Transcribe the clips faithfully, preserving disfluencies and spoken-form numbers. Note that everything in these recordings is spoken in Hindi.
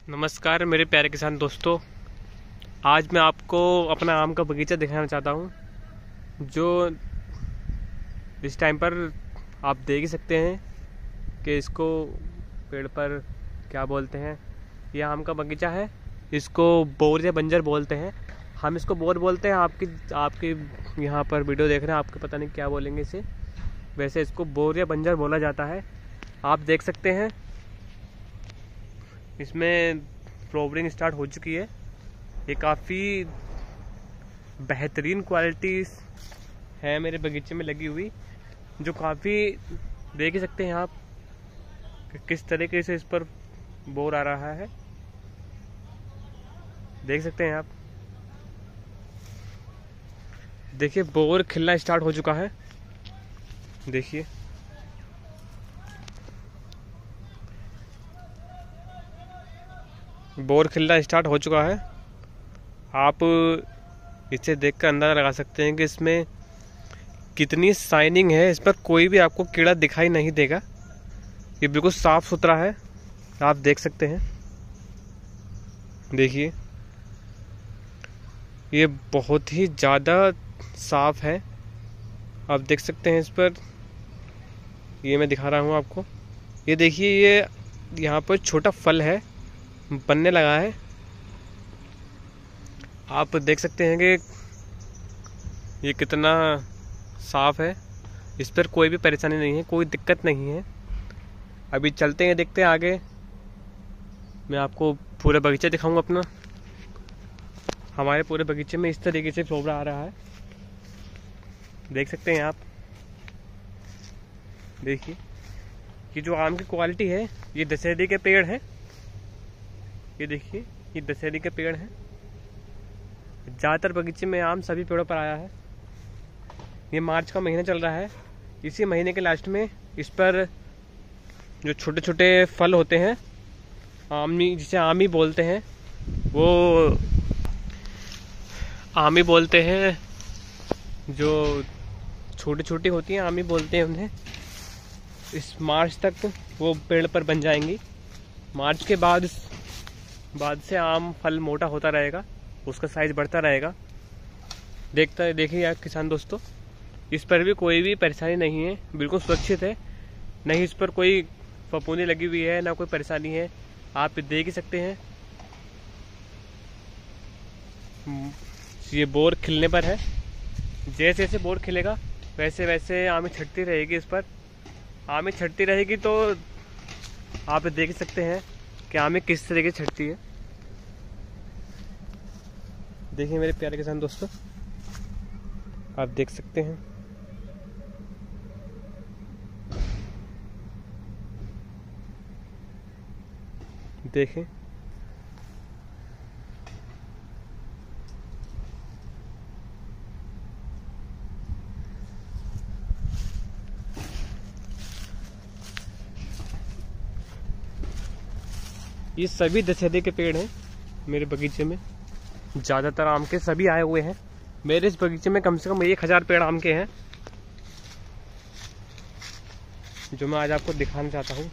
नमस्कार मेरे प्यारे किसान दोस्तों। आज मैं आपको अपना आम का बगीचा दिखाना चाहता हूँ, जो इस टाइम पर आप देख ही सकते हैं कि इसको पेड़ पर क्या बोलते हैं। यह आम का बगीचा है, इसको बोर या बंजर बोलते हैं। हम इसको बोर बोलते हैं। आपकी आपकी यहाँ पर वीडियो देख रहे हैं, आपको पता नहीं क्या बोलेंगे इसे। वैसे इसको बोर या बंजर बोला जाता है। आप देख सकते हैं इसमें फ्लावरिंग स्टार्ट हो चुकी है। ये काफ़ी बेहतरीन क्वालिटी है मेरे बगीचे में लगी हुई, जो काफ़ी देख ही सकते हैं आप कि किस तरीके से इस पर बोर आ रहा है। देख सकते हैं आप, देखिए बोर खिलना स्टार्ट हो चुका है। देखिए बोर खिलना स्टार्ट हो चुका है। आप इसे देखकर अंदाजा लगा सकते हैं कि इसमें कितनी शाइनिंग है। इस पर कोई भी आपको कीड़ा दिखाई नहीं देगा। ये बिल्कुल साफ सुथरा है, आप देख सकते हैं। देखिए ये बहुत ही ज़्यादा साफ है, आप देख सकते हैं इस पर। ये मैं दिखा रहा हूँ आपको। ये देखिए, ये यहाँ पर छोटा फल है, बनने लगा है। आप देख सकते हैं कि ये कितना साफ है। इस पर कोई भी परेशानी नहीं है, कोई दिक्कत नहीं है। अभी चलते हैं, देखते हैं आगे। मैं आपको पूरा बगीचा दिखाऊंगा अपना। हमारे पूरे बगीचे में इस तरीके से फ्लावर आ रहा है, देख सकते हैं आप। देखिए ये जो आम की क्वालिटी है, ये दशहरी के पेड़ है। ये देखिए, ये दशहरी के पेड़ हैं। ज़्यादातर बगीचे में आम सभी पेड़ों पर आया है। ये मार्च का महीना चल रहा है। इसी महीने के लास्ट में इस पर जो छोटे छोटे फल होते हैं, आमी, जिसे आमी बोलते हैं, वो आमी बोलते हैं। जो छोटी छोटी होती हैं, आमी बोलते हैं उन्हें। इस मार्च तक वो पेड़ पर बन जाएंगी। मार्च के बाद बाद से आम फल मोटा होता रहेगा, उसका साइज बढ़ता रहेगा। देखता है देखिए यार किसान दोस्तों, इस पर भी कोई भी परेशानी नहीं है, बिल्कुल सुरक्षित है। नहीं इस पर कोई फफूंदी लगी हुई है, ना कोई परेशानी है। आप देख ही सकते हैं ये बोर खिलने पर है। जैसे जैसे बोर खिलेगा वैसे वैसे आमी छटती रहेगी। इस पर आमी छटती रहेगी तो आप देख सकते हैं कि आमी किस तरीके से छटती है। देखिए मेरे प्यारे किसान दोस्तों, आप देख सकते हैं। देखें ये सभी दशहरे के पेड़ हैं मेरे बगीचे में। ज़्यादातर आम के सभी आए हुए हैं। मेरे इस बगीचे में कम से कम एक हज़ार पेड़ आम के हैं, जो मैं आज आपको दिखाना चाहता हूँ।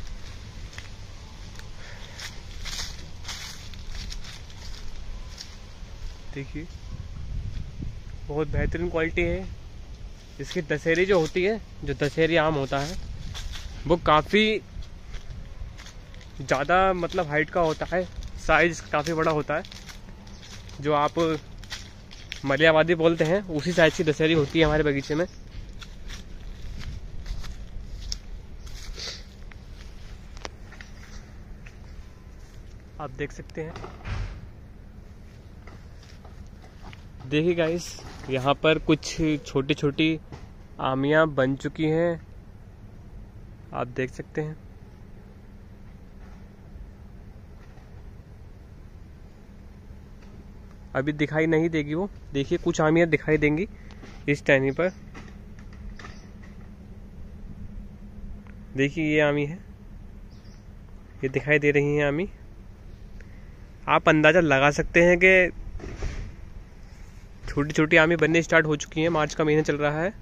देखिए बहुत बेहतरीन क्वालिटी है इसकी। दशहरी जो होती है, जो दशहरी आम होता है, वो काफ़ी ज़्यादा मतलब हाइट का होता है, साइज काफ़ी बड़ा होता है। जो आप मलियावादी बोलते हैं, उसी साइज की दशहरी होती है हमारे बगीचे में। आप देख सकते हैं। देखिए गाइस, यहाँ पर कुछ छोटी छोटी आमियाँ बन चुकी हैं, आप देख सकते हैं। अभी दिखाई नहीं देगी वो। देखिए कुछ आमियाँ दिखाई देंगी इस टहनी पर। देखिए ये आमी है, ये दिखाई दे रही हैं आमी। आप अंदाज़ा लगा सकते हैं कि छोटी छोटी आमी बनने स्टार्ट हो चुकी हैं। मार्च का महीना चल रहा है,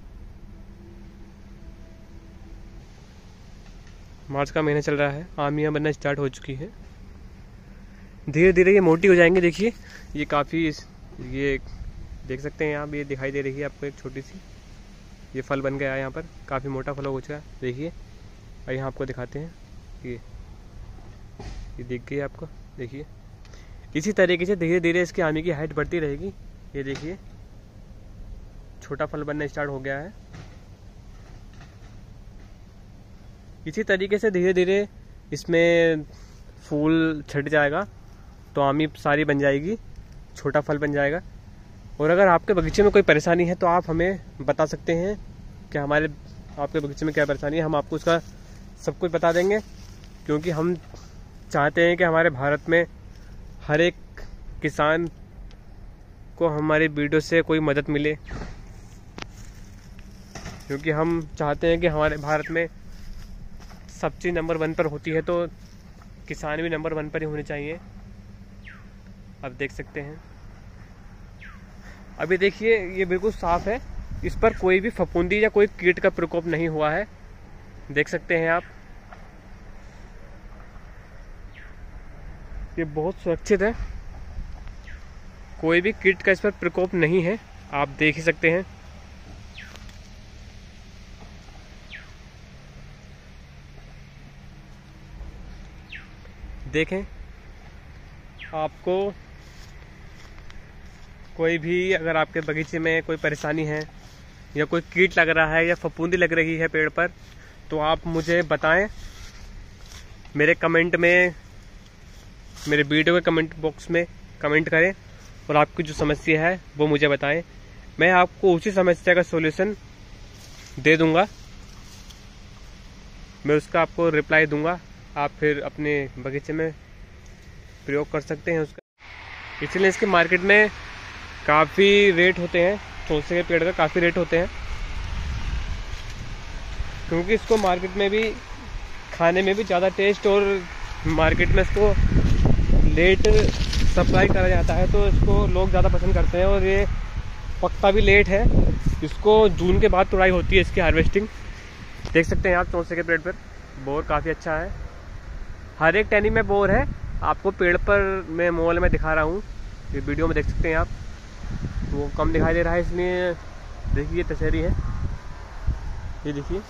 मार्च का महीना चल रहा है, आमियाँ बनना स्टार्ट हो चुकी हैं। धीरे धीरे ये मोटी हो जाएंगी। देखिए ये काफ़ी, ये देख सकते हैं आप, ये दिखाई दे रही है आपको एक छोटी सी, ये फल बन गया है यहाँ पर, काफ़ी मोटा फल हो चुका है। देखिए और यहाँ आपको दिखाते हैं, ये ये दिख गई आपको। देखिए इसी तरीके से धीरे धीरे इसकी आमी की हाइट बढ़ती रहेगी। ये देखिए छोटा फल बनना स्टार्ट हो गया है। इसी तरीके से धीरे धीरे इसमें फूल छट जाएगा तो आमी सारी बन जाएगी, छोटा फल बन जाएगा। और अगर आपके बगीचे में कोई परेशानी है तो आप हमें बता सकते हैं कि हमारे आपके बगीचे में क्या परेशानी है, हम आपको उसका सब कुछ बता देंगे। क्योंकि हम चाहते हैं कि हमारे भारत में हर एक किसान को हमारी वीडियो से कोई मदद मिले, क्योंकि हम चाहते हैं कि हमारे भारत में सब्जी नंबर वन पर होती है तो किसान भी नंबर वन पर ही होने चाहिए। अब देख सकते हैं, अभी देखिए ये बिल्कुल साफ है, इस पर कोई भी फफूंदी या कोई कीट का प्रकोप नहीं हुआ है। देख सकते हैं आप, ये बहुत सुरक्षित है, कोई भी कीट का इस पर प्रकोप नहीं है, आप देख ही सकते हैं। देखें, आपको कोई भी अगर आपके बगीचे में कोई परेशानी है या कोई कीट लग रहा है या फफूंदी लग रही है पेड़ पर, तो आप मुझे बताएं, मेरे कमेंट में, मेरे वीडियो के कमेंट बॉक्स में कमेंट करें और आपकी जो समस्या है वो मुझे बताएं। मैं आपको उसी समस्या का सॉल्यूशन दे दूंगा, मैं उसका आपको रिप्लाई दूंगा, आप फिर अपने बगीचे में प्रयोग कर सकते हैं उसका। इसलिए इसके मार्केट में काफ़ी रेट होते हैं, चौसे के पेड़ का काफ़ी रेट होते हैं, क्योंकि इसको मार्केट में भी खाने में भी ज़्यादा टेस्ट और मार्केट में इसको लेट सप्लाई करा जाता है तो इसको लोग ज़्यादा पसंद करते हैं। और ये पकता भी लेट है, इसको जून के बाद तुड़ाई होती है इसकी हार्वेस्टिंग। देख सकते हैं आप चौसे के पेड़ पर बोर काफ़ी अच्छा है, हर एक टहनी में बोर है। आपको पेड़ पर मैं मोबाइल में दिखा रहा हूँ, ये वीडियो में देख सकते हैं आप, वो कम दिखाई दे रहा है इसलिए देखिए तसहरी है, ये देखिए।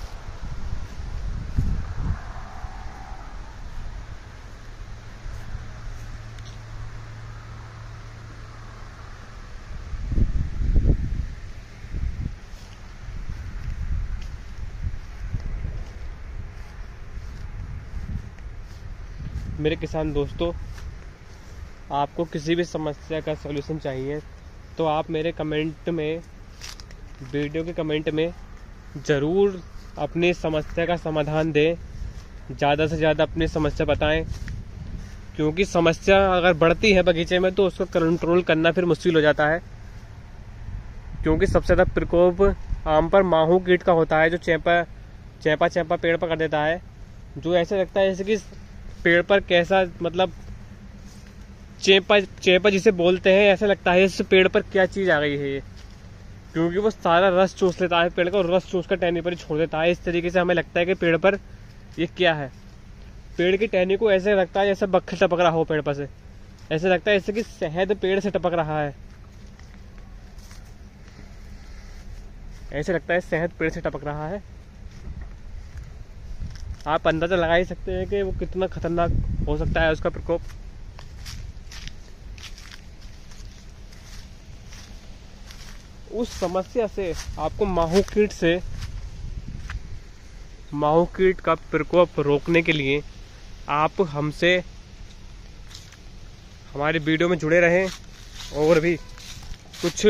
मेरे किसान दोस्तों, आपको किसी भी समस्या का सलूशन चाहिए तो आप मेरे कमेंट में, वीडियो के कमेंट में ज़रूर अपनी समस्या का समाधान दें, ज़्यादा से ज़्यादा अपनी समस्या बताएं। क्योंकि समस्या अगर बढ़ती है बगीचे में तो उसको कंट्रोल करना फिर मुश्किल हो जाता है। क्योंकि सबसे ज़्यादा प्रकोप आम पर माहू कीट का होता है, जो चैपा चैपा चैपा पेड़ पर कर देता है, जो ऐसे लगता है जैसे कि पेड़ पर कैसा, मतलब चेपा चेपा जिसे बोलते हैं, ऐसा लगता है इस पेड़ पर क्या चीज़ आ गई है ये, क्योंकि वो सारा रस चूस लेता है पेड़ का और रस चूस कर टहनी पर ही छोड़ देता है। इस तरीके से हमें लगता है कि पेड़ पर ये क्या है, पेड़ की टहनी को ऐसे लगता है जैसे बक्खर टपक रहा हो पेड़ पर से, ऐसे लगता है जैसे कि शहद पेड़ से टपक रहा है, ऐसे लगता है शहद पेड़ से टपक रहा है। आप अंदाजा लगा ही सकते हैं कि वो कितना खतरनाक हो सकता है उसका प्रकोप। उस समस्या से आपको माहू कीट से माहू कीट का प्रकोप रोकने के लिए आप हमसे हमारे वीडियो में जुड़े रहें। और भी कुछ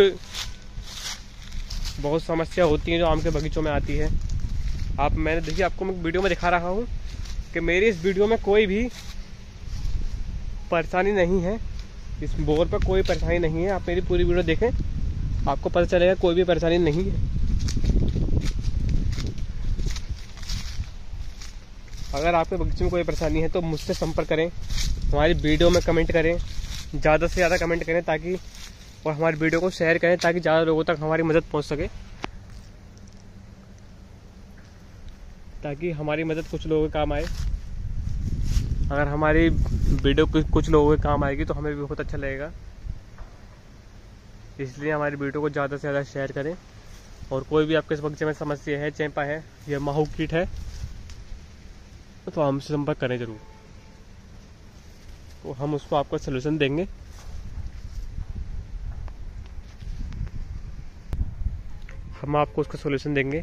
बहुत समस्या होती है जो आम के बगीचों में आती है। आप मैंने देखिए आपको मैं वीडियो में दिखा रहा हूँ कि मेरी इस वीडियो में कोई भी परेशानी नहीं है, इस बोर पर कोई परेशानी नहीं है। आप मेरी पूरी वीडियो देखें, आपको पता चलेगा कोई भी परेशानी नहीं है। अगर आपके बगीचे में कोई परेशानी है तो मुझसे संपर्क करें, हमारी वीडियो में कमेंट करें, ज़्यादा से ज़्यादा कमेंट करें ताकि, और हमारी वीडियो को शेयर करें ताकि ज़्यादा लोगों तक हमारी मदद पहुंच सके, ताकि हमारी मदद कुछ लोगों के काम आए। अगर हमारी वीडियो कुछ लोगों के काम आएगी तो हमें भी बहुत अच्छा लगेगा। इसलिए हमारी वीडियो को ज़्यादा से ज़्यादा शेयर करें। और कोई भी आपके इस बगीचे में समस्या है, चेपा है या माहू कीट है, तो हमसे संपर्क करें ज़रूर, तो हम उसको आपको सलूशन देंगे। हम आपको उसका सलूशन देंगे।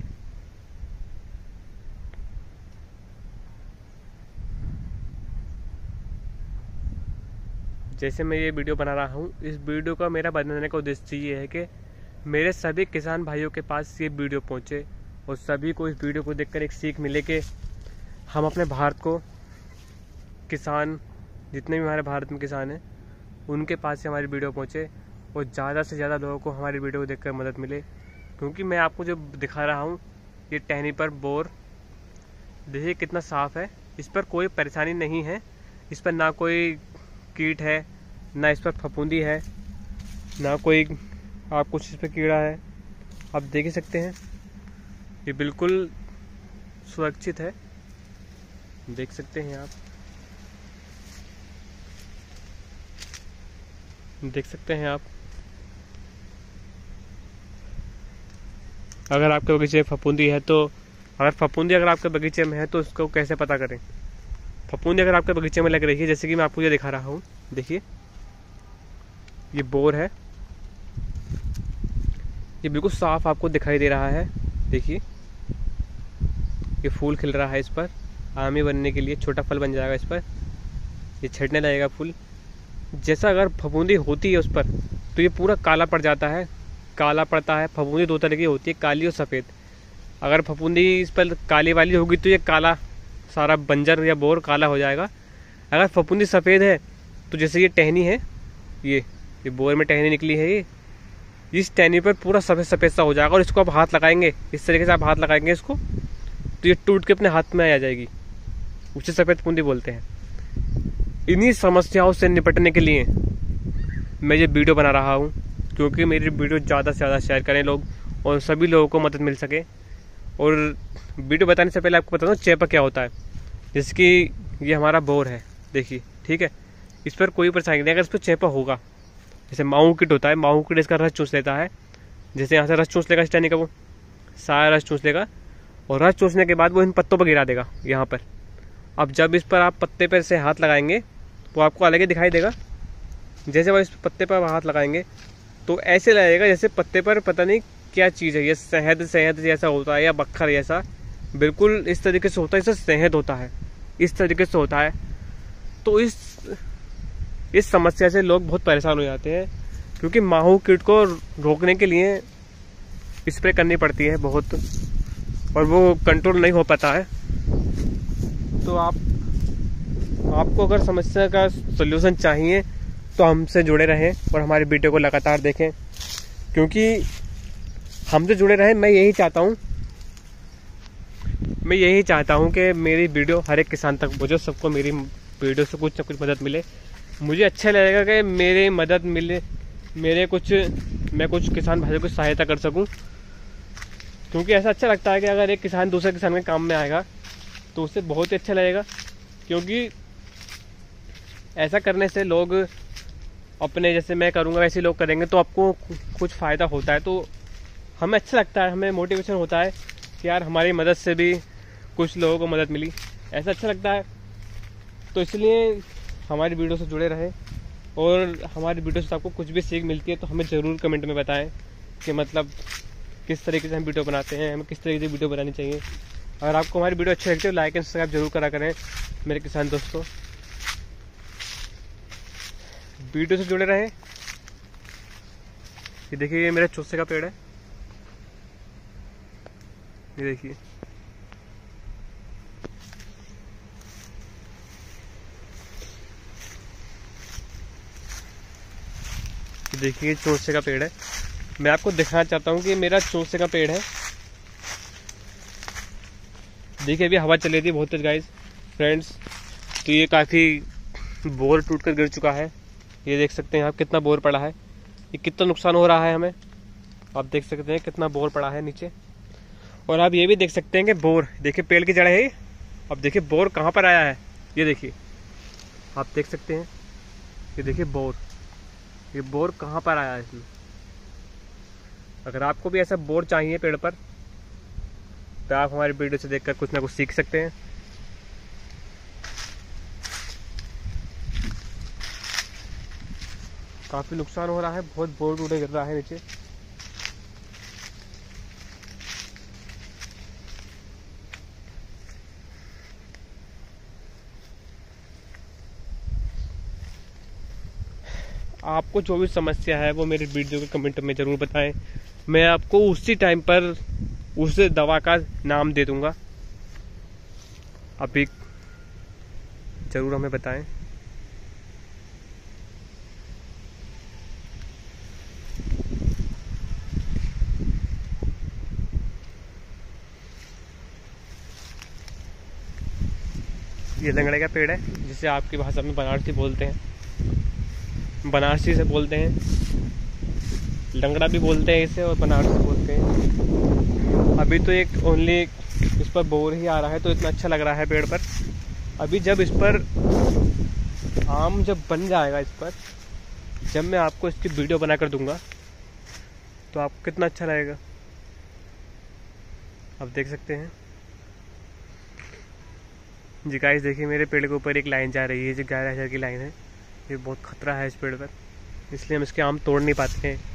जैसे मैं ये वीडियो बना रहा हूँ, इस वीडियो का मेरा बनाने का उद्देश्य ये है कि मेरे सभी किसान भाइयों के पास ये वीडियो पहुँचे और सभी को इस वीडियो को देखकर एक सीख मिले कि हम अपने भारत को, किसान जितने भी हमारे भारत में किसान हैं, उनके पास से हमारी वीडियो पहुँचे और ज़्यादा से ज़्यादा लोगों को हमारी वीडियो को देखकर मदद मिले। क्योंकि मैं आपको जो दिखा रहा हूँ, ये टहनी पर बोर देखिए कितना साफ़ है, इस पर कोई परेशानी नहीं है, इस पर ना कोई कीट है, ना इस पर फफूंदी है, ना कोई आप कुछ इस पर कीड़ा है। आप देख ही सकते हैं ये बिल्कुल सुरक्षित है, देख सकते हैं आप, देख सकते हैं आप। अगर आपके बगीचे में फफूंदी है तो अगर फफूंदी अगर आपके बगीचे में है तो उसको कैसे पता करें। फफूंदी अगर आपके बगीचे में लग रही है, जैसे कि मैं आपको ये दिखा रहा हूँ, देखिए ये बोर है, ये बिल्कुल साफ आपको दिखाई दे रहा है। देखिए ये फूल खिल रहा है, इस पर आमी बनने के लिए छोटा फल बन जाएगा, इस पर ये छटने लगेगा फूल। जैसा अगर फफूंदी होती है उस पर तो ये पूरा काला पड़ जाता है, काला पड़ता है। फफूंदी दो तरह की होती है, काली और सफ़ेद। अगर फफूंदी इस पर काली वाली होगी तो ये काला सारा बंजर या बोर काला हो जाएगा। अगर फफूंदी सफ़ेद है तो जैसे ये टहनी है, ये ये बोर में टहनी निकली है, ये इस टहनी पर पूरा सफ़ेद सफ़ेद सा हो जाएगा। और इसको आप हाथ लगाएंगे, इस तरीके से आप हाथ लगाएंगे इसको, तो ये टूट के अपने हाथ में आ जाएगी, उसे सफ़ेद फफूंदी बोलते हैं। इन्हीं समस्याओं से निपटने के लिए मैं ये वीडियो बना रहा हूँ, क्योंकि मेरी वीडियो ज़्यादा से ज़्यादा शेयर करें लोग और सभी लोगों को मदद मिल सके। और वीडियो बताने से पहले आपको बता दूँ चेपा क्या होता है। जैसे कि ये हमारा बोर है, देखिए, ठीक है, इस पर कोई परेशानी नहीं। अगर इस पर चेपा होगा, जैसे माहू कीट होता है, माहू कीट इसका रस चूस लेता है। जैसे यहाँ से रस चूस लेगा, इस टहनी का वो सारा रस चूस लेगा और रस चूसने के बाद वो इन पत्तों पर गिरा देगा यहाँ पर। अब जब इस पर आप पत्ते पर से हाथ लगाएंगे तो आपको अलग ही दिखाई देगा। जैसे वो इस पत्ते पर हाथ लगाएंगे तो ऐसे लगेगा जैसे पत्ते पर पता नहीं क्या चीज़ है, ये शहद शहद जैसा होता है या बखर जैसा, बिल्कुल इस तरीके से होता है, इससे शहद होता है, इस तरीके से होता है। तो इस इस समस्या से लोग बहुत परेशान हो जाते हैं, क्योंकि माहू कीट को रोकने के लिए स्प्रे करनी पड़ती है बहुत, और वो कंट्रोल नहीं हो पाता है। तो आप आपको अगर समस्या का सलूशन चाहिए तो हमसे जुड़े रहें और हमारी वीडियो को लगातार देखें, क्योंकि हमसे जुड़े रहें। मैं यही चाहता हूँ मैं यही चाहता हूँ कि मेरी वीडियो हर एक किसान तक पहुँचे, सबको मेरी वीडियो से कुछ ना कुछ मदद मिले। मुझे अच्छा लगेगा कि मेरी मदद मिले, मेरे कुछ मैं कुछ किसान भाइयों की सहायता कर सकूँ, क्योंकि ऐसा अच्छा लगता है कि अगर एक किसान दूसरे किसान के काम में आएगा तो उससे बहुत ही अच्छा लगेगा। क्योंकि ऐसा करने से लोग अपने, जैसे मैं करूँगा वैसे लोग करेंगे तो आपको कुछ फ़ायदा होता है, तो हमें अच्छा लगता है, हमें मोटिवेशन होता है कि यार हमारी मदद से भी कुछ लोगों को मदद मिली, ऐसा अच्छा लगता है। तो इसलिए हमारी वीडियो से जुड़े रहें, और हमारी वीडियो से आपको कुछ भी सीख मिलती है तो हमें ज़रूर कमेंट में बताएं कि मतलब किस तरीके से हम वीडियो बनाते हैं, हमें किस तरीके से वीडियो बनानी चाहिए। अगर आपको हमारी वीडियो अच्छी लगती है तो लाइक एंड सब्सक्राइब जरूर करा करें मेरे किसान दोस्तों। वीडियो से जुड़े रहें। ये देखिए, ये मेरा चूसे का पेड़ है, ये देखिए, देखिए चूसे का पेड़ है। मैं आपको दिखाना चाहता हूँ कि मेरा चूसे का पेड़ है। देखिए अभी हवा चल रही थी बहुत तेज गाइस फ्रेंड्स, तो ये काफ़ी बोर टूट कर गिर चुका है। ये देख सकते हैं आप कितना बोर पड़ा है, ये कितना नुकसान हो रहा है हमें, आप देख सकते हैं कितना बोर पड़ा है नीचे। और आप ये भी देख सकते हैं कि बोर, देखिए पेड़ की जड़ है, अब देखिए बोर कहाँ पर आया है, ये देखिए आप देख सकते हैं, ये देखिए बोर, ये बोर कहाँ पर आया है इसमें। अगर आपको भी ऐसा बोर चाहिए पेड़ पर तो आप हमारी वीडियो से देखकर कुछ ना कुछ सीख सकते हैं। काफ़ी नुकसान हो रहा है, बहुत बोर टूटे गिर रहा है नीचे। आपको जो भी समस्या है वो मेरी वीडियो के कमेंट में ज़रूर बताएं, मैं आपको उसी टाइम पर उस दवा का नाम दे दूंगा। अभी ज़रूर हमें बताएं। ये लंगड़े का पेड़ है, जिसे आपकी भाषा में बनारसी बोलते हैं, बनारसी से बोलते हैं, लंगड़ा भी बोलते हैं इसे और बनारसी बोलते हैं। अभी तो एक ओनली इस पर बोर ही आ रहा है तो इतना अच्छा लग रहा है पेड़ पर। अभी जब इस पर आम जब बन जाएगा, इस पर जब मैं आपको इसकी वीडियो बना कर दूंगा तो आपको कितना अच्छा लगेगा, आप देख सकते हैं। जी गाइस देखिए, मेरे पेड़ के ऊपर एक लाइन जा रही है जो ग्यारह हज़ार की लाइन है। ये बहुत खतरा है इस पेड़ पर, इसलिए हम इसके आम तोड़ नहीं पाते हैं।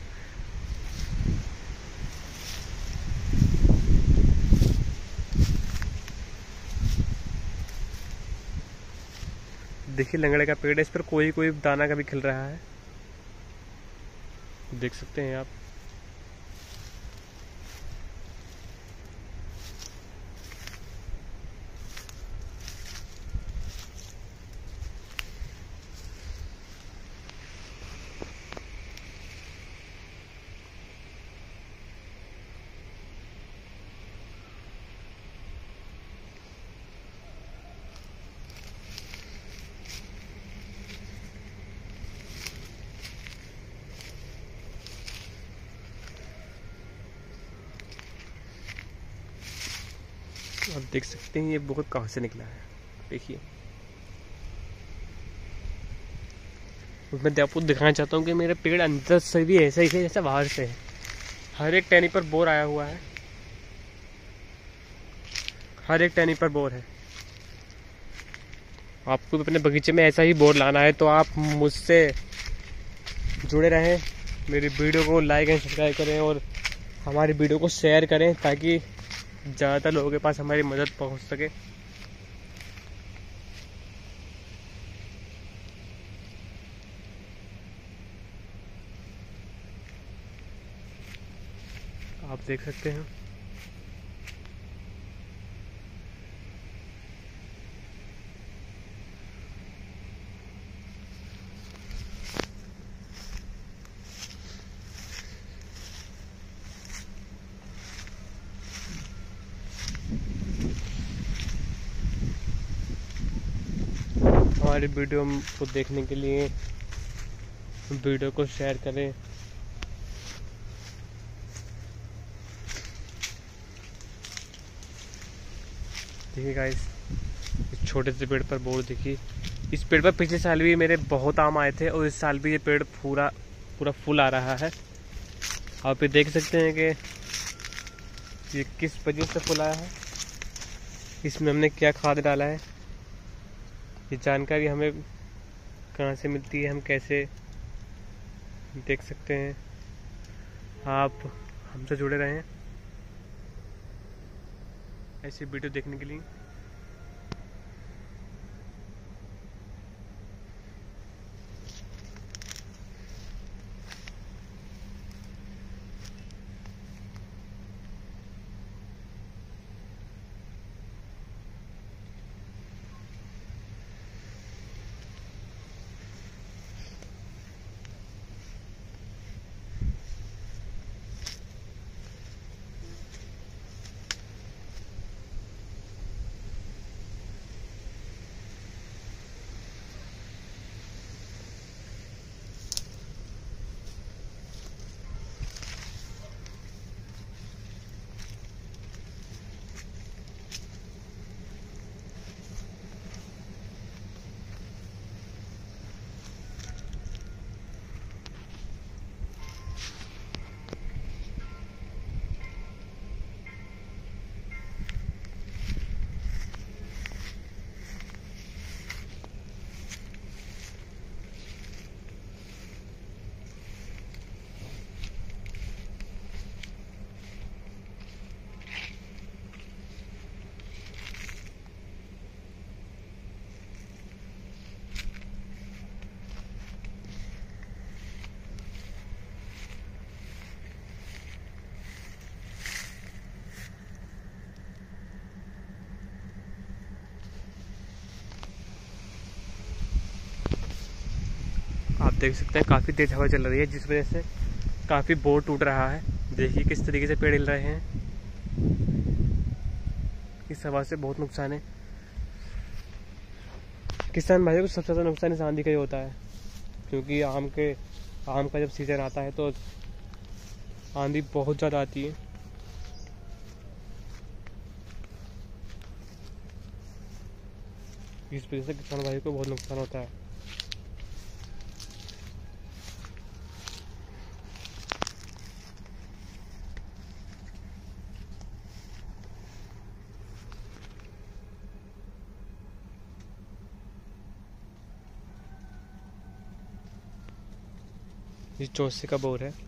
देखिए लंगड़े का पेड़ है, इस पर कोई कोई दाना का भी खिल रहा है, देख सकते हैं आप। आप देख सकते हैं ये बहुत कहाँ से निकला है, देखिए। मैं आपको दिखाना चाहता हूँ कि मेरे पेड़ अंदर से भी ऐसा ही है जैसा बाहर से है। हर एक टहनी पर बोर आया हुआ है, हर एक टहनी पर बोर है। आपको अपने बगीचे में ऐसा ही बोर लाना है तो आप मुझसे जुड़े रहें, मेरी वीडियो को लाइक एंड सब्सक्राइब करें और हमारी वीडियो को शेयर करें ताकि ज़्यादातर लोगों के पास हमारी मदद पहुंच सके। आप देख सकते हैं हमारी वीडियो को देखने के लिए वीडियो को शेयर करें। देखिए गाइस, इस छोटे से पेड़ पर बोर देखिए। इस पेड़ पर पिछले साल भी मेरे बहुत आम आए थे और इस साल भी ये पेड़ पूरा पूरा फूल आ रहा है। आप ये देख सकते हैं कि ये किस वजह से फूल आया है, इसमें हमने क्या खाद डाला है, ये जानकारी हमें कहाँ से मिलती है, हम कैसे देख सकते हैं। आप हमसे जुड़े रहें ऐसी वीडियो देखने के लिए। आप देख सकते हैं काफ़ी तेज़ हवा चल रही है, जिस वजह से काफ़ी बोर्ड टूट रहा है। देखिए किस तरीके से पेड़ हिल रहे हैं। इस हवा से बहुत नुकसान है। किसान भाइयों को सबसे ज़्यादा नुकसान इस आंधी का ही होता है, क्योंकि आम के आम का जब सीज़न आता है तो आंधी बहुत ज़्यादा आती है। इस वजह से किसान भाइयों को बहुत नुकसान होता है। ये चौसे का बोर है।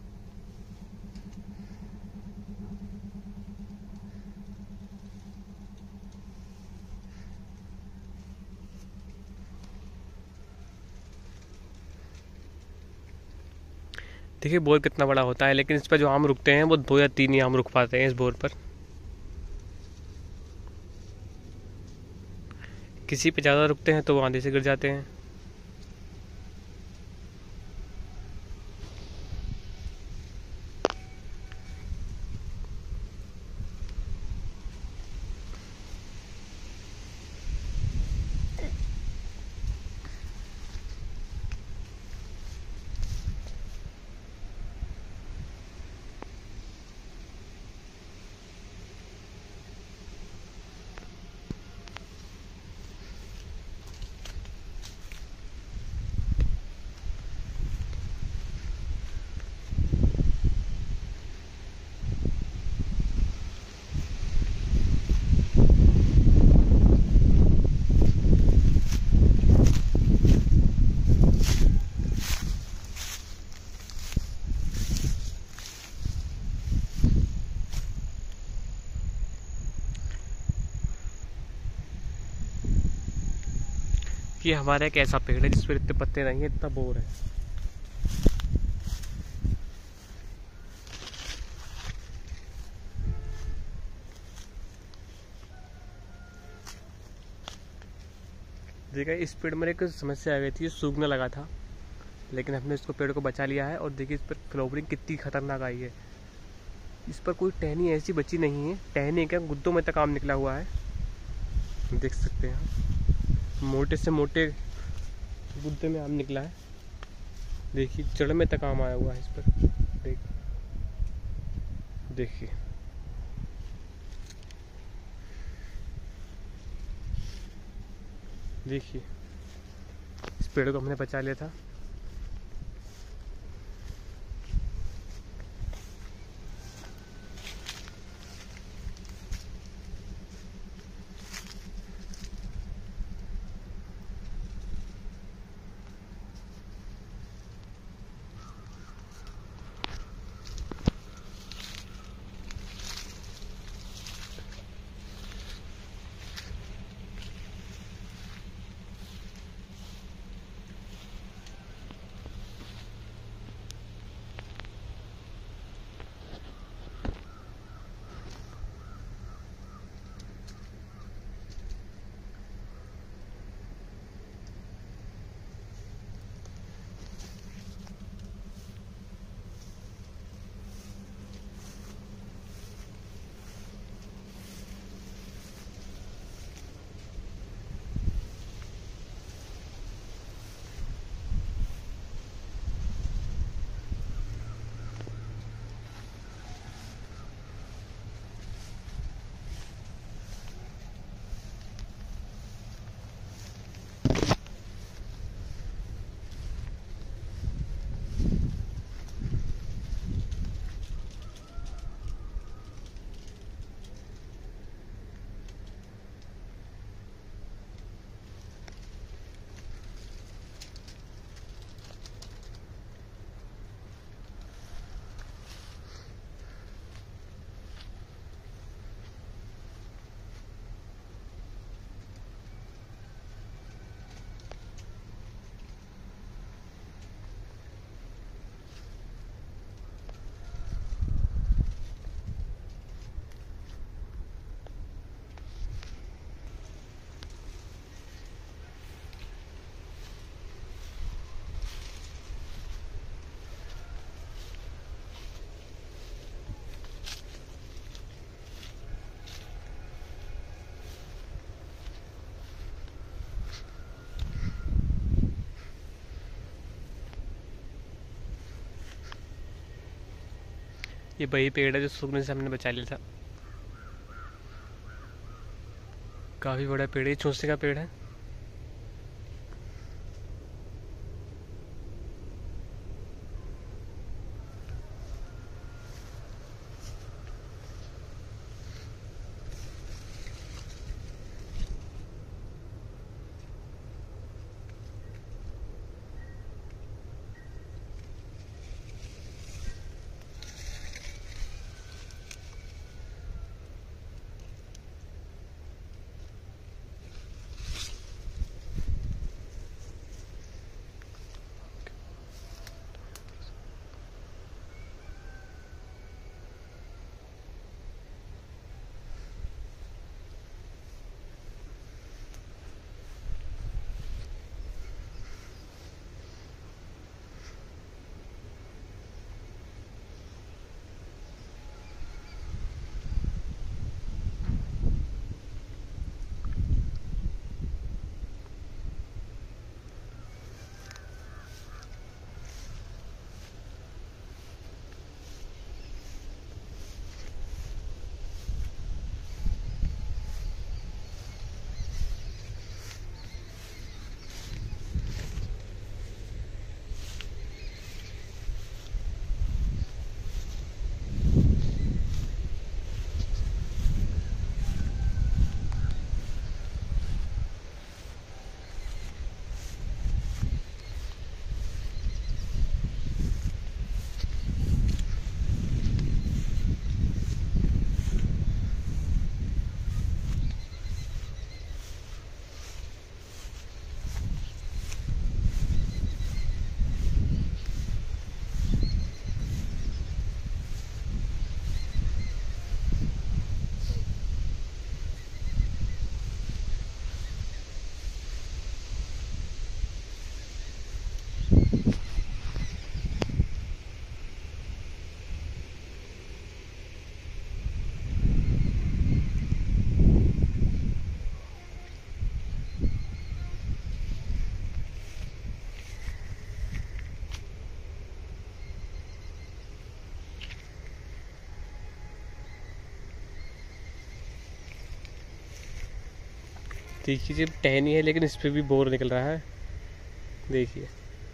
देखिए बोर कितना बड़ा होता है, लेकिन इस पर जो आम रुकते हैं वो दो या तीन ही आम रुक पाते हैं इस बोर पर। किसी पे ज़्यादा रुकते हैं तो वो आंधी से गिर जाते हैं। कि हमारा एक ऐसा पेड़ है जिस पर इतने पत्ते नहीं है, इतना बोर है। देखिए इस पेड़ में एक समस्या आ गई थी, सूखने लगा था, लेकिन हमने इसको पेड़ को बचा लिया है। और देखिए इस पर फ्लावरिंग कितनी खतरनाक आई है। इस पर कोई टहनी ऐसी बची नहीं है, टहनी क्या गुद्दों में तक आम निकला हुआ है, देख सकते हैं। मोटे से मोटे गुद्दे में आम निकला है। देखिए जड़ में तक आम आया हुआ है इस पर। देख देखिए देखिए इस पेड़ को हमने बचा लिया था। ये वही पेड़ है जो सूखने से हमने बचा लिया था। काफ़ी बड़ा पेड़ है, चूसे का पेड़ है। देखिए जब टहनी है लेकिन इस पे भी बोर निकल रहा है, देखिए।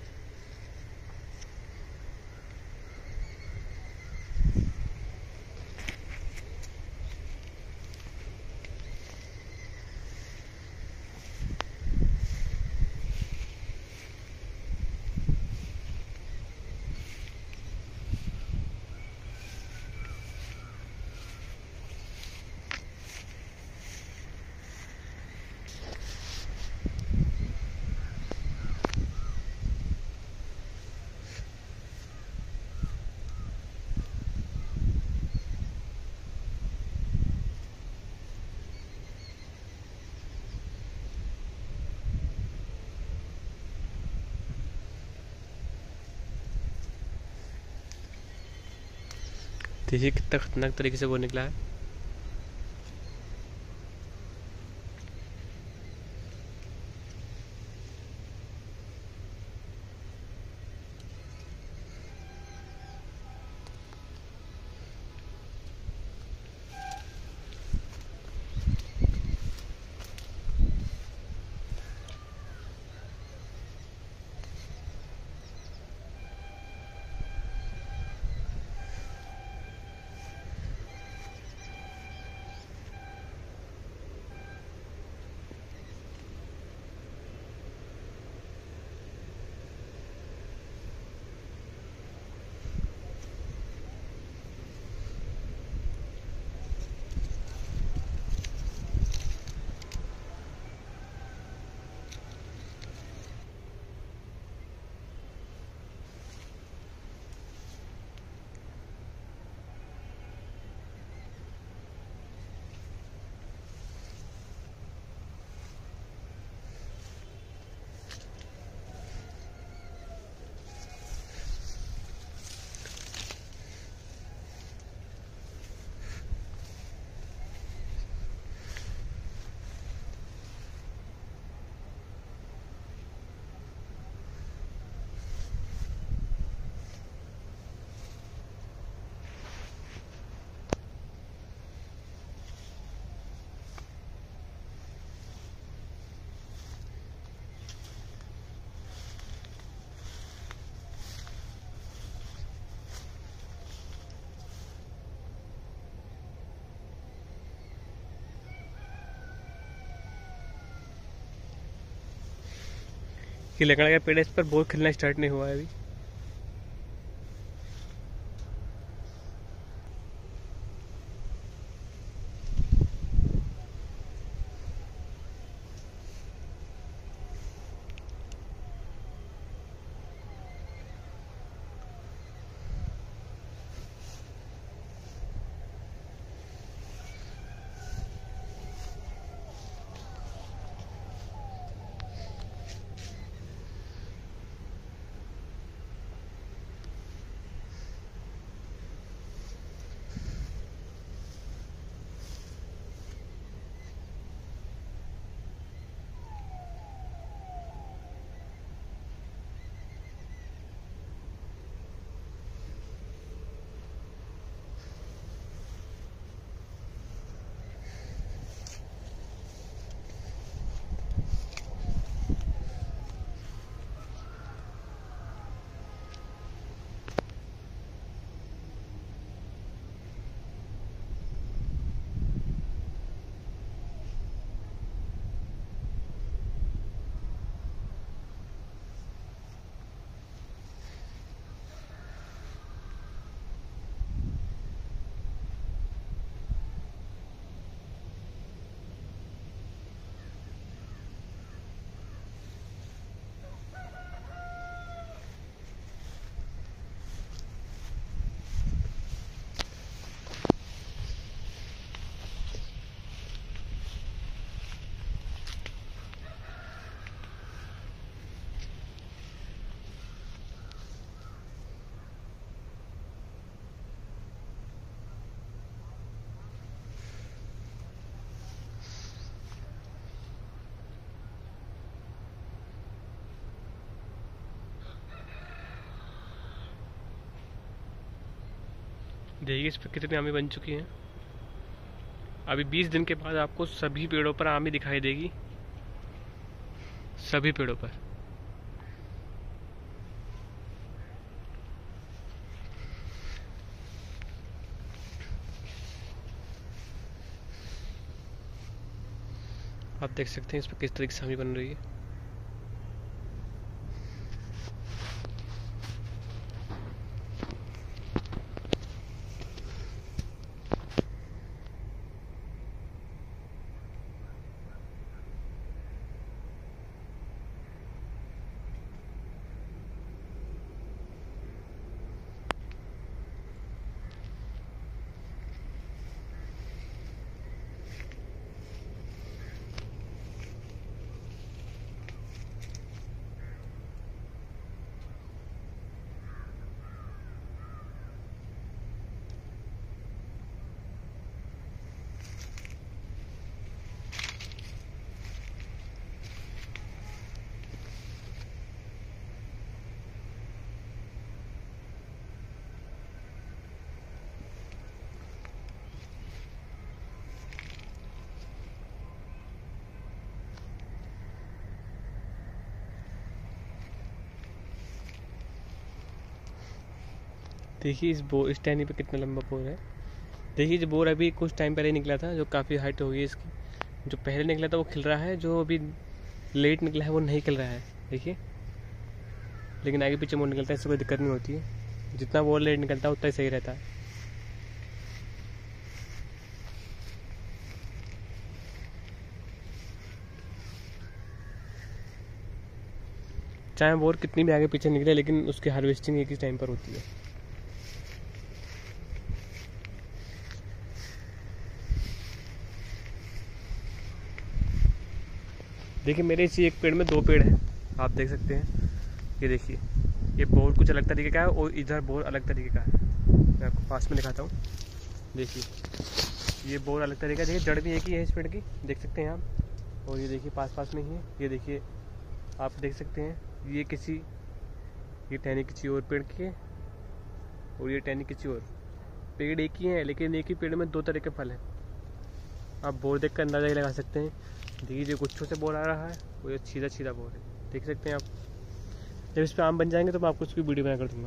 देखिए कितना खतरनाक तरीके से वो निकला है। ये लकड़ा का पेड़ है, इस पर बोर खिलना स्टार्ट नहीं हुआ है अभी। देखिए इस पर कितनी आमी बन चुकी हैं। अभी बीस दिन के बाद आपको सभी पेड़ों पर आमी दिखाई देगी, सभी पेड़ों पर। आप देख सकते हैं इस पर किस तरीके से आमी बन रही है। देखिए इस बोर, इस टहनी पे कितना लंबा बोर है। देखिए जो बोर अभी कुछ टाइम पहले निकला था, जो काफ़ी हाइट हो गई है इसकी। जो पहले निकला था वो खिल रहा है, जो अभी लेट निकला है वो नहीं खिल रहा है। देखिए, लेकिन आगे पीछे मोड़ निकलता है, इससे कोई दिक्कत नहीं होती है। जितना बोर लेट निकलता है उतना ही सही रहता है। चाहे बोर कितनी भी आगे पीछे निकले, लेकिन उसकी हार्वेस्टिंग एक ही टाइम पर होती है। देखिए मेरे इसी एक पेड़ में दो पेड़ हैं, आप देख सकते हैं। ये देखिए, ये बोर कुछ अलग तरीके का है और इधर बोर अलग तरीके का है। मैं आपको पास में दिखाता हूँ। देखिए ये बोर अलग तरीके का, देखिए जड़ भी एक ही है इस पेड़ की, देख सकते हैं आप। और ये देखिए पास पास में ही है, ये देखिए आप देख सकते हैं। ये किसी, ये टहनी किसी और पेड़ की है और ये टहनी किसी और। पेड़ एक ही है, लेकिन एक ही पेड़ में दो तरह के फल हैं। आप बोर देख कर अंदाजा ही लगा सकते हैं। देखिए जो गुच्छों से बोर आ रहा है वो ये सीधा सीधा बोर है, देख सकते हैं आप। जब इस पर आम बन जाएंगे तो मैं आपको उसकी वीडियो बना कर दूंगा।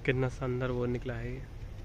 कितना शानदार वो निकला है ये।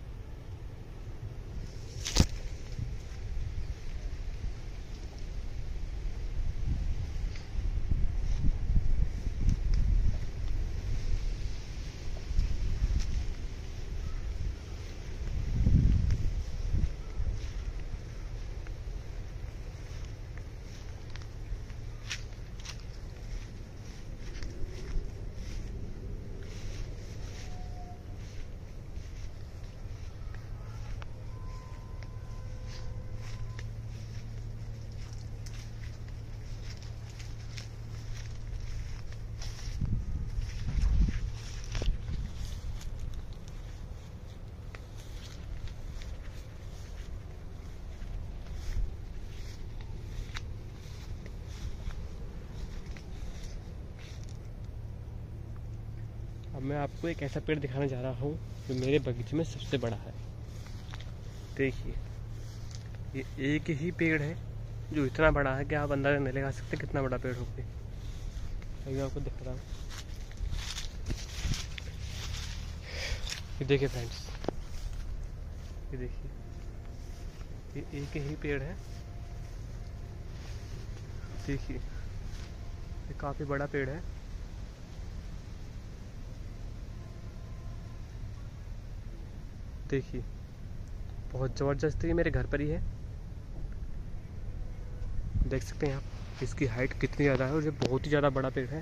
अब मैं आपको एक ऐसा पेड़ दिखाने जा रहा हूँ जो मेरे बगीचे में सबसे बड़ा है। देखिए, ये एक ही पेड़ है जो इतना बड़ा है कि आप अंदाजा नहीं लगा सकते कितना बड़ा पेड़ होगा। अभी आपको दिखा रहा हूँ, ये देखिए फ्रेंड्स, ये देखिए, ये एक ही पेड़ है। देखिए, ये काफ़ी बड़ा पेड़ है। देखिए, बहुत ज़बरदस्त है। ये मेरे घर पर ही है, देख सकते हैं आप। इसकी हाइट कितनी ज़्यादा है और ये बहुत ही ज़्यादा बड़ा पेड़ है।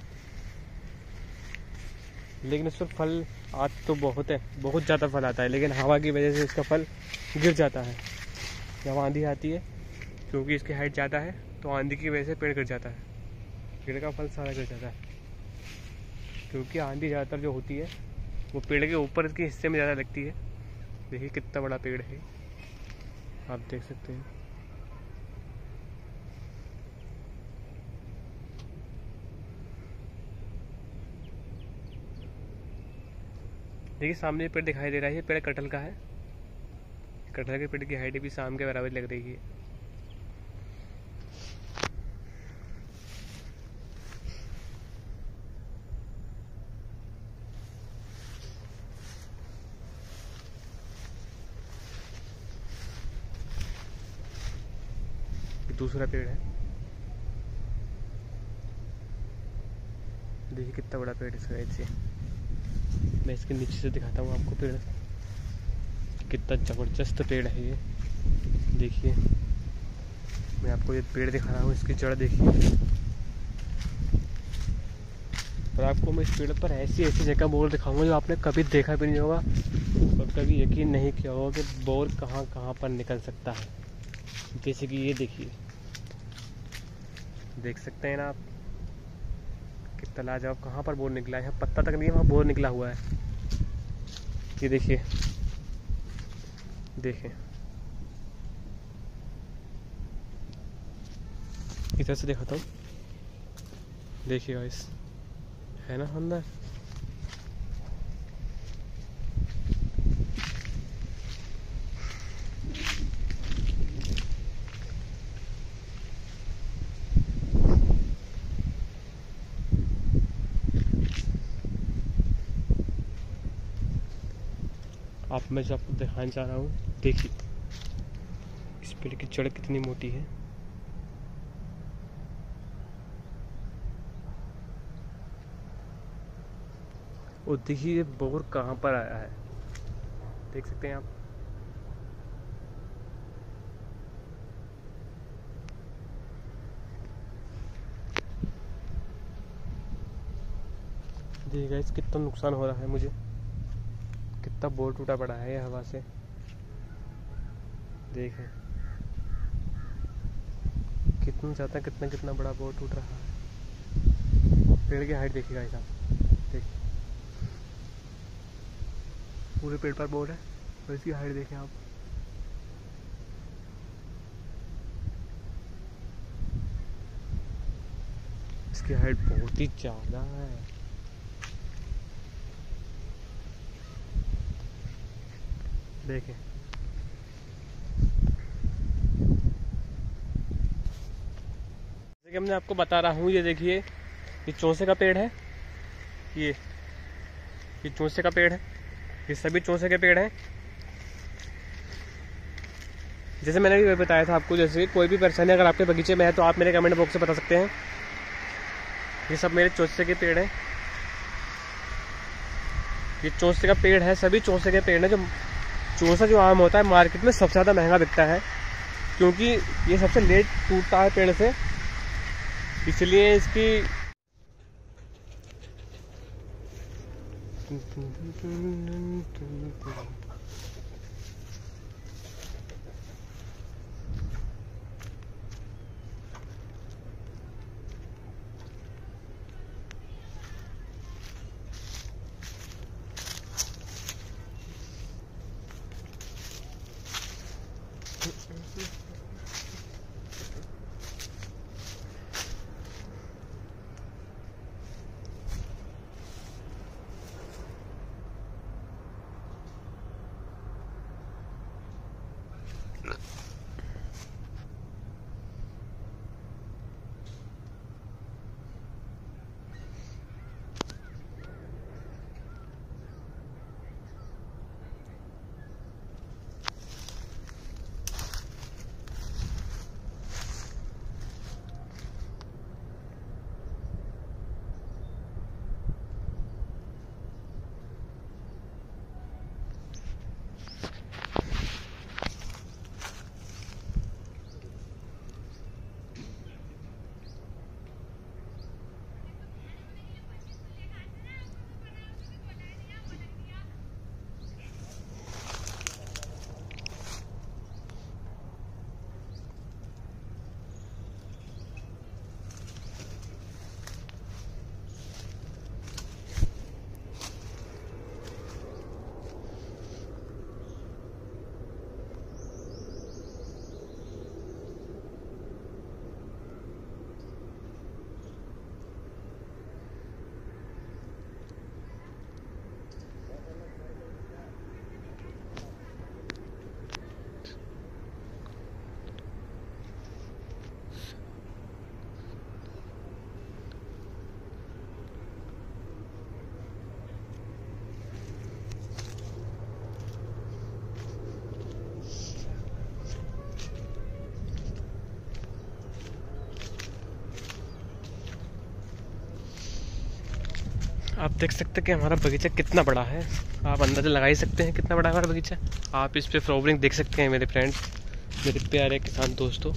लेकिन इस पर फल आज तो बहुत है, बहुत ज़्यादा फल आता है, लेकिन हवा की वजह से इसका फल गिर जाता है जब आंधी आती है। क्योंकि इसकी हाइट ज़्यादा है तो आंधी की वजह से पेड़ गिर जाता है, पेड़ का फल सारा गिर जाता है। क्योंकि आंधी ज़्यादातर जो होती है वो पेड़ के ऊपर के हिस्से में ज़्यादा लगती है। देखिए कितना बड़ा पेड़ है, आप देख सकते हैं। देखिए सामने पेड़ दिखाई दे रहा है, ये पेड़ कटहल का है। कटहल के पेड़ की हाइट भी शाम के बराबर लग रही है। दूसरा पेड़ है, देखिए कितना बड़ा पेड़ इसका। ऐसे मैं इसके नीचे से दिखाता हूँ आपको पेड़, कितना ज़बरदस्त पेड़ है ये। देखिए मैं आपको ये पेड़ दिखा रहा हूँ, इसकी जड़ देखिए। और आपको मैं इस पेड़ पर ऐसी ऐसी जगह बोर दिखाऊंगा जो आपने कभी देखा भी नहीं होगा और कभी यकीन नहीं किया होगा कि बोर कहाँ कहाँ पर निकल सकता है। जैसे कि ये देखिए, देख सकते हैं ना आप, कितना लाजवाब। कहाँ पर बोर निकला है, यहाँ पत्ता तक नहीं है, वहाँ बोर निकला हुआ है। ये देखिए, देखें, इधर से दिखाता हूँ। देखिए गाइस, है ना अंदर। आप मैं जो आपको दिखाना चाह रहा हूँ, देखिए इस पेड़ की जड़ कितनी मोटी है। और देखिए ये बोर कहाँ पर आया है, देख सकते हैं आप। देखिए गाइस कितना नुकसान हो रहा है मुझे, कितना बोर टूटा पड़ा है ये हवा से। देखें कितना ज़्यादा, कितना कितना बड़ा बोर टूट रहा है। पेड़ की हाइट देखिए गाइस आप, देखिए पूरे पेड़ पर बोर है और इसकी हाइट देखें आप। इसकी हाइट बहुत ही ज़्यादा है। देखें जैसे कि हमने आपको बता रहा हूँ, ये देखिए ये चौसे का पेड़ है। ये ये चौसे का पेड़ है। ये सभी चौसे के पेड़ हैं। जैसे मैंने भी बताया था आपको, जैसे कोई भी परेशानी अगर आपके बगीचे में है तो आप मेरे कमेंट बॉक्स से बता सकते हैं। ये सब मेरे चौसे के पेड़ हैं। ये चौसे का पेड़ है, सभी चौसे के पेड़ हैं। जो चौसा जो आम होता है मार्केट में सबसे ज़्यादा महंगा बिकता है, क्योंकि ये सबसे लेट टूटता है पेड़ से, इसलिए इसकी आप देख सकते हैं कि हमारा बगीचा कितना बड़ा है। आप अंदाजा लगा ही सकते हैं कितना बड़ा है हमारा बगीचा। आप इस पे फ्लावरिंग देख सकते हैं मेरे फ्रेंड्स, मेरे प्यारे किसान दोस्तों।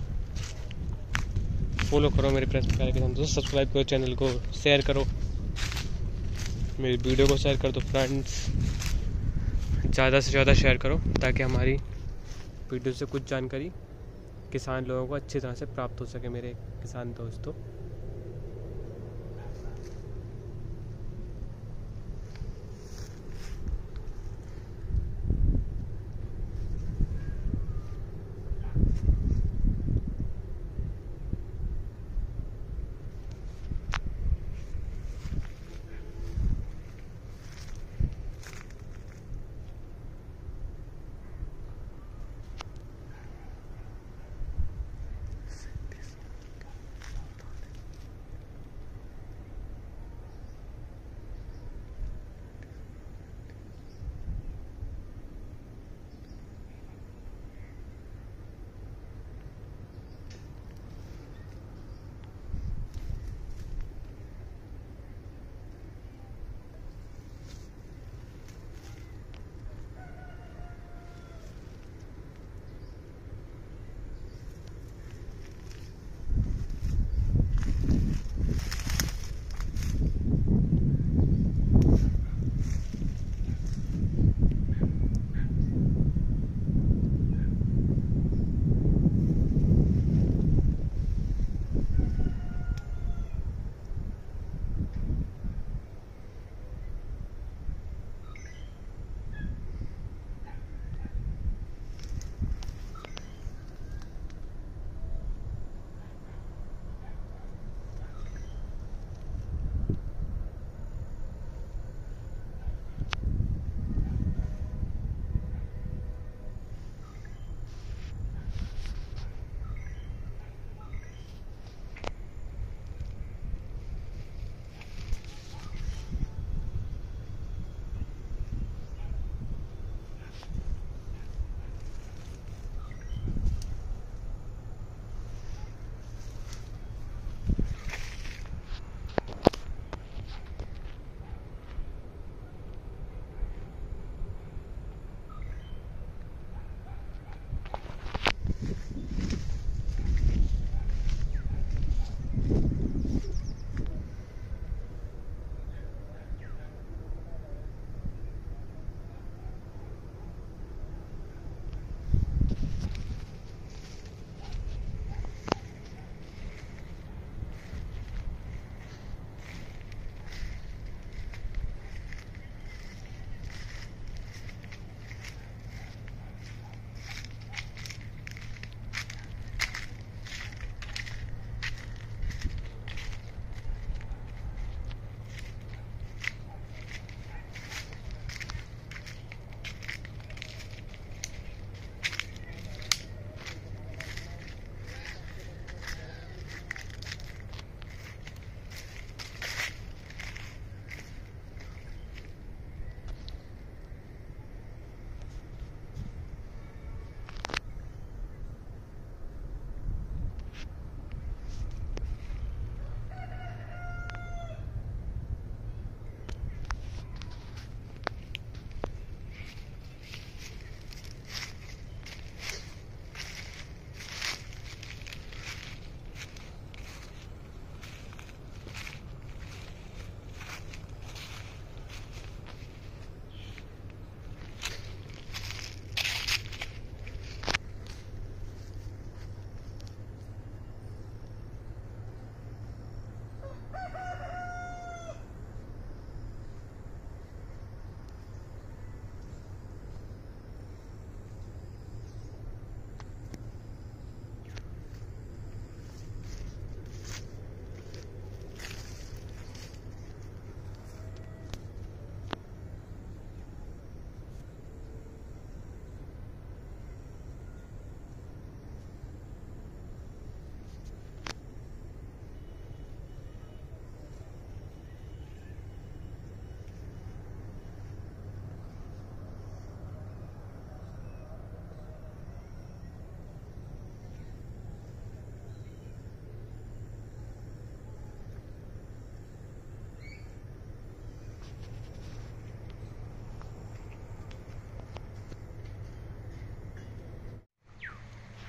फॉलो करो मेरे प्यारे किसान दोस्तों, सब्सक्राइब करो चैनल को, शेयर करो मेरी वीडियो को, शेयर कर दो फ्रेंड्स, ज़्यादा से ज़्यादा शेयर करो ताकि हमारी वीडियो से कुछ जानकारी किसान लोगों को अच्छी तरह से प्राप्त हो सके मेरे किसान दोस्तों।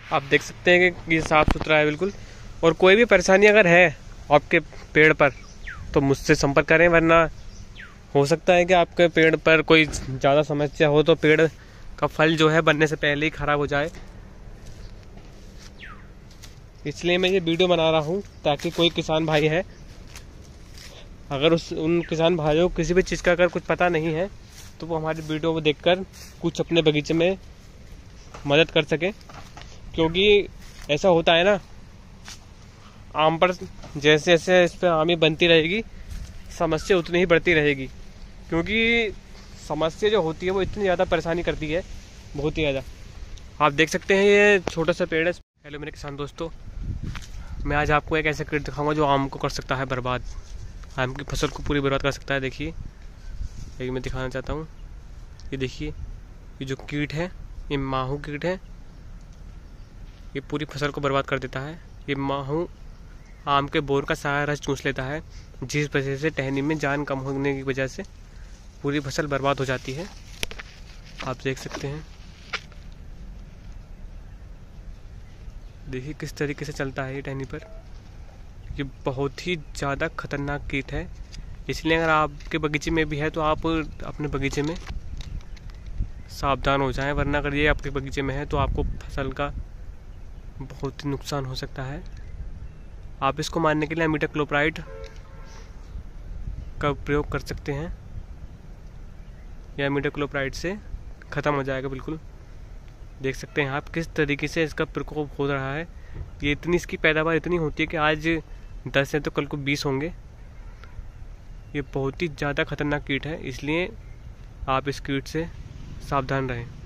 आप देख सकते हैं कि ये साफ़ सुथरा है बिल्कुल। और कोई भी परेशानी अगर है आपके पेड़ पर तो मुझसे संपर्क करें, वरना हो सकता है कि आपके पेड़ पर कोई ज़्यादा समस्या हो तो पेड़ का फल जो है बनने से पहले ही ख़राब हो जाए। इसलिए मैं ये वीडियो बना रहा हूँ ताकि कोई किसान भाई है, अगर उस उन किसान भाइयों को किसी भी चीज़ का अगर कुछ पता नहीं है तो वो हमारी वीडियो को देखकर कुछ अपने बगीचे में मदद कर सके। क्योंकि ऐसा होता है ना, आम पर जैसे जैसे इस पर आमी बनती रहेगी समस्या उतनी ही बढ़ती रहेगी। क्योंकि समस्या जो होती है वो इतनी ज़्यादा परेशानी करती है, बहुत ही ज़्यादा। आप देख सकते हैं ये छोटा सा पेड़ है। हेलो मेरे किसान दोस्तों, मैं आज आपको एक ऐसा कीट दिखाऊंगा जो आम को कर सकता है बर्बाद, आम की फसल को पूरी बर्बाद कर सकता है। देखिए ये मैं दिखाना चाहता हूँ, ये देखिए ये जो कीट है ये माहू कीट है, ये पूरी फसल को बर्बाद कर देता है। ये माहू आम के बोर का सारा रस चूस लेता है, जिस वजह से टहनी में जान कम होने की वजह से पूरी फसल बर्बाद हो जाती है। आप देख सकते हैं, देखिए किस तरीके से चलता है ये टहनी पर। ये बहुत ही ज़्यादा खतरनाक कीट है, इसलिए अगर आपके बगीचे में भी है तो आप अपने बगीचे में सावधान हो जाएं, वरना अगर ये आपके बगीचे में है तो आपको फसल का बहुत ही नुकसान हो सकता है। आप इसको मारने के लिए इमिडाक्लोप्राइड का प्रयोग कर सकते हैं, या इमिडाक्लोप्राइड से ख़त्म हो जाएगा बिल्कुल। देख सकते हैं आप किस तरीके से इसका प्रकोप हो रहा है। ये इतनी इसकी पैदावार इतनी होती है कि आज दस है तो कल को बीस होंगे। ये बहुत ही ज़्यादा खतरनाक कीट है, इसलिए आप इस कीट से सावधान रहें।